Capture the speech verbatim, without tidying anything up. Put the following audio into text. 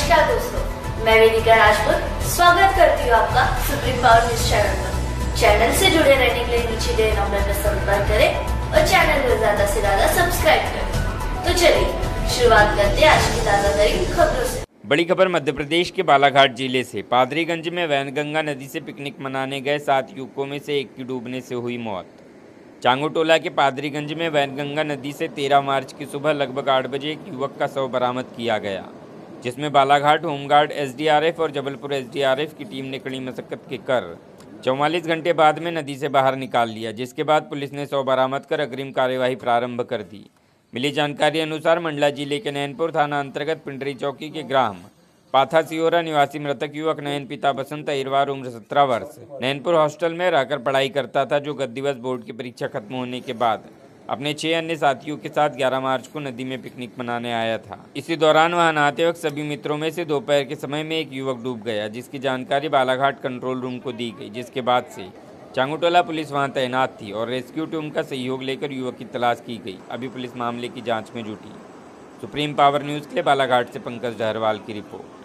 नमस्कार दोस्तों, मैं वेदिका राजपूत स्वागत करती हूँ आपका सुप्रीम पावर न्यूज चैनल पर। चैनल से जुड़े रहने के लिए नीचे दिए नंबर पर संपर्क करें और चैनल को ज्यादा से ज्यादा सब्सक्राइब करें। तो चलिए शुरुआत करते हैं आज की ताजा तरीन खबरों से। बड़ी खबर मध्य प्रदेश के बालाघाट जिले से। पादरीगंज में वैनगंगा नदी से पिकनिक मनाने गए सात युवकों में से एक की डूबने से हुई मौत। चांगुटोला के पादरीगंज में वैनगंगा नदी से तेरह मार्च की सुबह लगभग आठ बजे एक युवक का शव बरामद किया गया, जिसमें बालाघाट होमगार्ड एसडीआरएफ और जबलपुर एसडीआरएफ की टीम ने कड़ी मशक्कत के कर चौवालीस घंटे बाद में नदी से बाहर निकाल लिया, जिसके बाद पुलिस ने शव बरामद कर अग्रिम कार्यवाही प्रारंभ कर दी। मिली जानकारी अनुसार मंडला जिले के नैनपुर थाना अंतर्गत पिंडरी चौकी के ग्राम पाथा सियोरा निवासी मृतक युवक नयन पिता बसंत अहिरवार उम्र सत्रह वर्ष नैनपुर हॉस्टल में रहकर पढ़ाई करता था, जो गत दिवस बोर्ड की परीक्षा खत्म होने के बाद अपने छह अन्य साथियों के साथ ग्यारह मार्च को नदी में पिकनिक मनाने आया था। इसी दौरान वहां नहाते वक्त सभी मित्रों में से दोपहर के समय में एक युवक डूब गया, जिसकी जानकारी बालाघाट कंट्रोल रूम को दी गई, जिसके बाद से चांगुटोला पुलिस वहां तैनात थी और रेस्क्यू टीम का सहयोग लेकर युवक की तलाश की गई। अभी पुलिस मामले की जांच में जुटी। सुप्रीम पावर न्यूज़ के लिए बालाघाट से पंकज डहरवाल की रिपोर्ट।